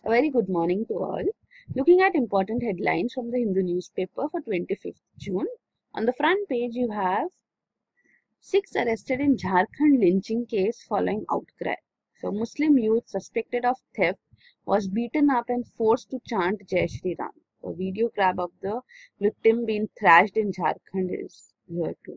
A very good morning to all. Looking at important headlines from the Hindu newspaper for 25th June. On the front page, you have 6 arrested in Jharkhand lynching case following outcry. So, Muslim youth suspected of theft was beaten up and forced to chant Jai Shri Ram. A video grab of the victim being thrashed in Jharkhand is here too.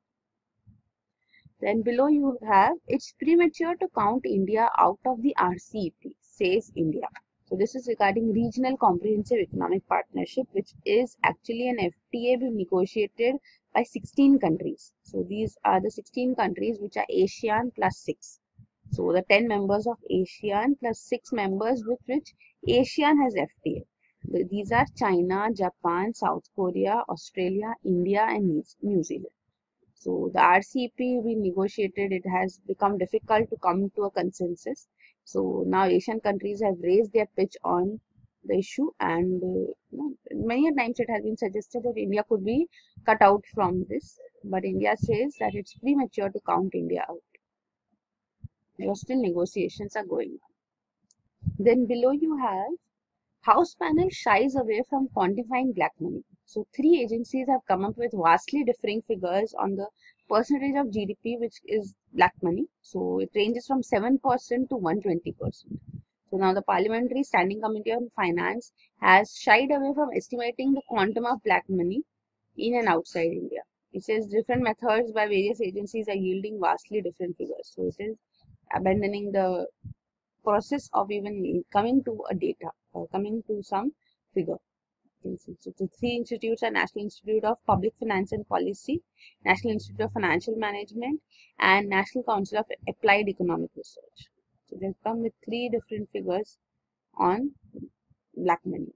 Then below you have, it's premature to count India out of the RCEP, says India. So this is regarding Regional Comprehensive Economic Partnership, which is actually an FTA negotiated by 16 countries. So these are the 16 countries which are ASEAN plus 6. So the 10 members of ASEAN plus 6 members with which ASEAN has FTA. These are China, Japan, South Korea, Australia, India and New Zealand. So the RCEP we negotiated, it has become difficult to come to a consensus. So now Asian countries have raised their pitch on the issue, and many times it has been suggested that India could be cut out from this, but India says that it's premature to count India out. Because still negotiations are going on. Then below you have House panel shies away from quantifying black money. So 3 agencies have come up with vastly differing figures on the percentage of GDP which is black money. So it ranges from 7% to 120%. So now the Parliamentary Standing Committee on Finance has shied away from estimating the quantum of black money in and outside India. It says different methods by various agencies are yielding vastly different figures. So it is abandoning the process of even coming to a data or coming to some figure. So the 3 institutes are National Institute of Public Finance and Policy, National Institute of Financial Management and National Council of Applied Economic Research. So they have come with 3 different figures on black money.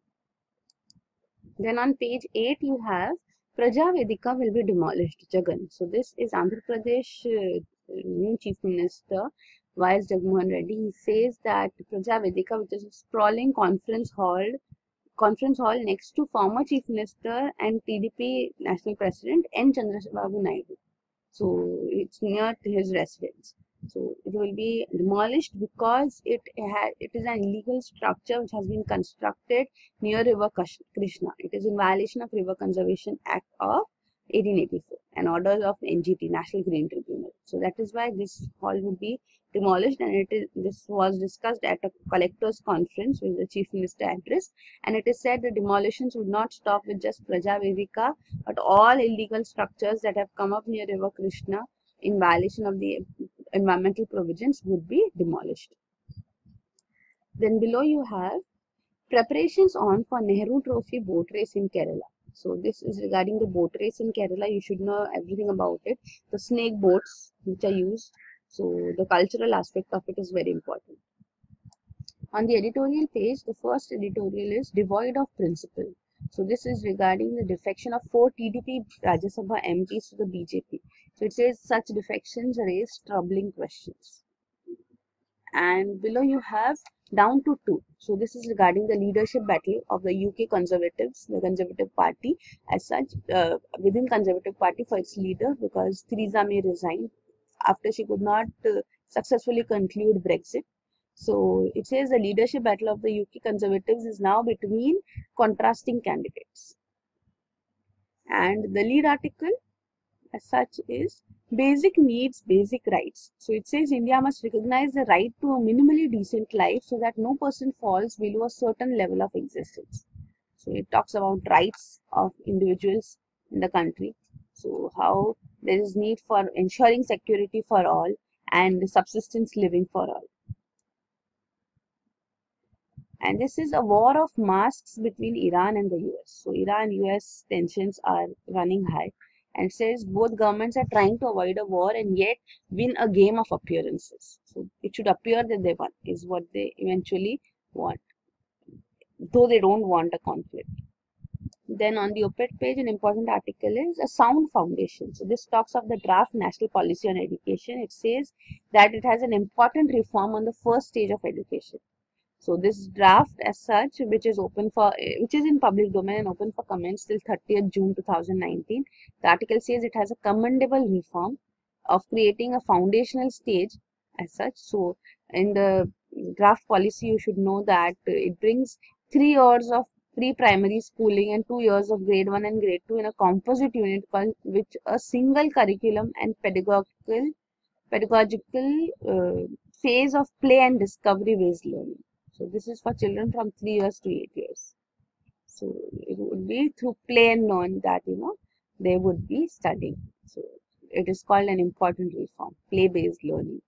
Then on page 8 you have Praja Vedika will be demolished, Jagan. So this is Andhra Pradesh new Chief Minister Y.S. Jagmohan Reddy. He says that Praja Vedika, which is a sprawling conference hall next to former Chief Minister and TDP National President N. Chandrababu Naidu. So it's near to his residence. So it will be demolished because it is an illegal structure which has been constructed near River Krishna. It is in violation of River Conservation Act of 1884 and orders of NGT, National Green Tribunal. So that is why this hall would be demolished, and this was discussed at a collectors conference with the Chief Minister address, and it is said the demolitions would not stop with just Praja Vedika, but all illegal structures that have come up near River Krishna in violation of the environmental provisions would be demolished. Then below you have preparations on for Nehru Trophy boat race in Kerala. So this is regarding the boat race in Kerala. You should know everything about it. The snake boats which are used. So the cultural aspect of it is very important. On the editorial page, the first editorial is devoid of principle. So this is regarding the defection of 4 TDP Rajya Sabha MPs to the BJP. So it says such defections raise troubling questions. And below you have down to 2. So this is regarding the leadership battle of the UK Conservatives, the Conservative Party as such, within Conservative Party for its leader, because Theresa May resigned after she could not successfully conclude Brexit. So it says the leadership battle of the UK Conservatives is now between contrasting candidates. And the lead article as such is basic needs, basic rights. So it says India must recognize the right to a minimally decent life so that no person falls below a certain level of existence. So it talks about rights of individuals in the country. So how there is need for ensuring security for all and subsistence living for all. And this is a war of masks between Iran and the US. So Iran-US tensions are running high. And it says both governments are trying to avoid a war and yet win a game of appearances. So it should appear that they won is what they eventually want, though they don't want a conflict. Then on the op-ed page, an important article is a sound foundation. So this talks of the draft national policy on education. It says that it has an important reform on the first stage of education. So this draft as such, which is in public domain and open for comments till 30th June 2019. The article says it has a commendable reform of creating a foundational stage as such. So in the draft policy, you should know that it brings 3 years of pre-primary schooling and 2 years of grade 1 and grade 2 in a composite unit called which a single curriculum and pedagogical phase of play and discovery based learning. So this is for children from 3 years to 8 years. So it would be through play and learn that they would be studying. So it is called an important reform, play based learning.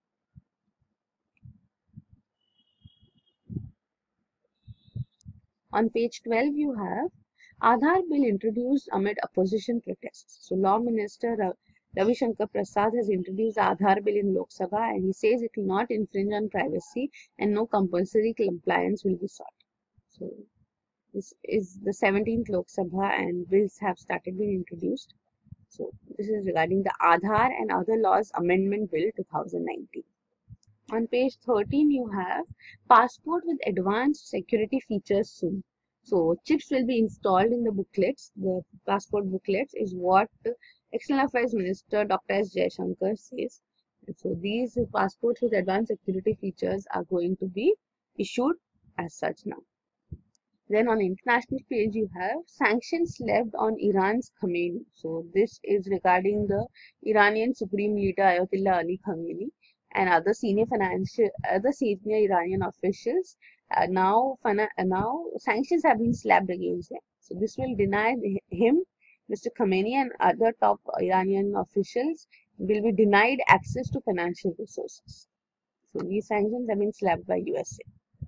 On page 12, you have Aadhaar bill introduced amid opposition protests. So Law Minister Ravi Shankar Prasad has introduced Aadhaar bill in Lok Sabha, and he says it will not infringe on privacy and no compulsory compliance will be sought. So this is the 17th Lok Sabha and bills have started being introduced. So this is regarding the Aadhaar and Other Laws Amendment Bill 2019. On page 13, you have passport with advanced security features soon. So chips will be installed in the booklets. The passport booklets is what External Affairs Minister Dr. S. Jaishankar says. And so these passports with advanced security features are going to be issued as such now. Then on international page, you have sanctions left on Iran's Khamenei. So this is regarding the Iranian Supreme Leader Ayatollah Ali Khamenei and other senior Iranian officials. Now sanctions have been slapped against them. So this will deny him, Mr. Khamenei, and other top Iranian officials will be denied access to financial resources. So these sanctions have been slapped by USA.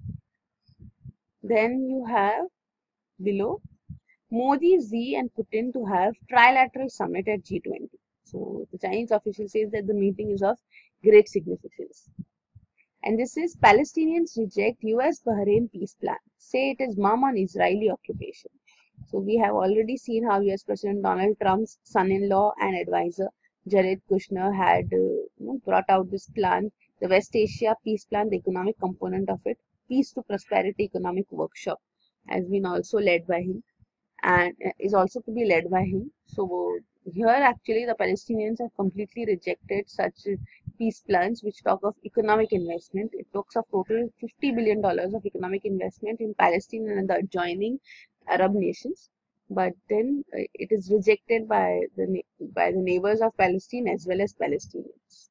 Then you have below Modi, Xi and Putin to have trilateral summit at G20. So the Chinese official says that the meeting is of great significance. And this is Palestinians reject US Bahrain peace plan, say it is mum on Israeli occupation. So we have already seen how US President Donald Trump's son-in-law and advisor Jared Kushner had brought out this plan, the West Asia peace plan, the economic component of it, Peace to Prosperity Economic Workshop, has been also led by him and is also to be led by him. So here actually the Palestinians have completely rejected such peace plans which talk of economic investment. It talks of total $50 billion of economic investment in Palestine and the adjoining Arab nations. But then it is rejected by the neighbors of Palestine as well as Palestinians.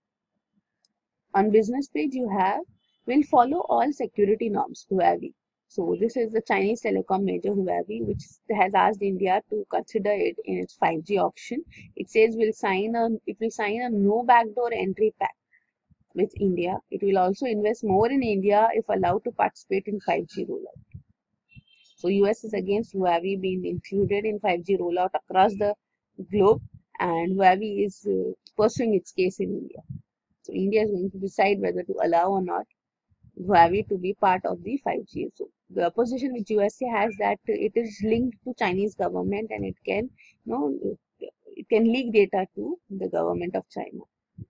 On business page you have will follow all security norms, Huawei. So this is the Chinese telecom major Huawei, which has asked India to consider it in its 5G auction. It says it will sign a no backdoor entry pact with India. It will also invest more in India if allowed to participate in 5G rollout. So US is against Huawei being included in 5G rollout across the globe, and Huawei is pursuing its case in India. So India is going to decide whether to allow or not Huawei to be part of the 5G. So the opposition which USA has that it is linked to Chinese government and it can leak data to the government of China.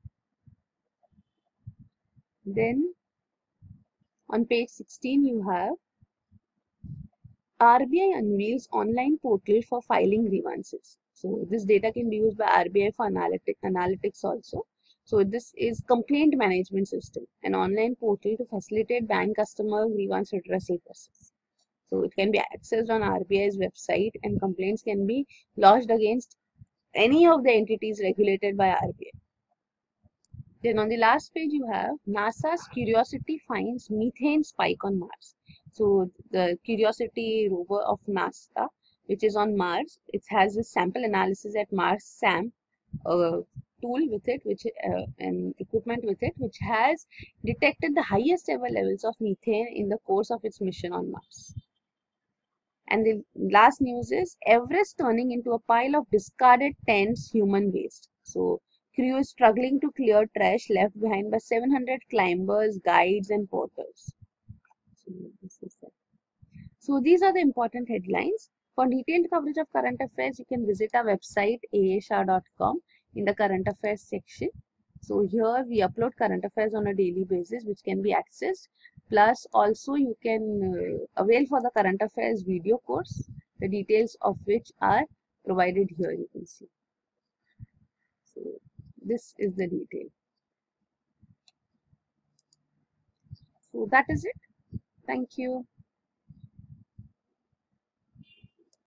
Then on page 16 you have RBI unveils online portal for filing grievances. So this data can be used by RBI for analytics also. So this is complaint management system, an online portal to facilitate bank customer grievance redressal process. So it can be accessed on RBI's website and complaints can be lodged against any of the entities regulated by RBI. Then on the last page you have NASA's Curiosity finds methane spike on Mars. So the Curiosity rover of NASA, which is on Mars, it has a sample analysis at Mars SAM tool with it, and equipment with it, which has detected the highest ever levels of methane in the course of its mission on Mars. And the last news is Everest turning into a pile of discarded tents, human waste. So crew is struggling to clear trash left behind by 700 climbers, guides and porters. So these are the important headlines. For detailed coverage of current affairs, you can visit our website aashah.com in the current affairs section. So here we upload current affairs on a daily basis which can be accessed. Plus also you can avail for the current affairs video course, the details of which are provided here, you can see. So this is the detail. So that is it. Thank you.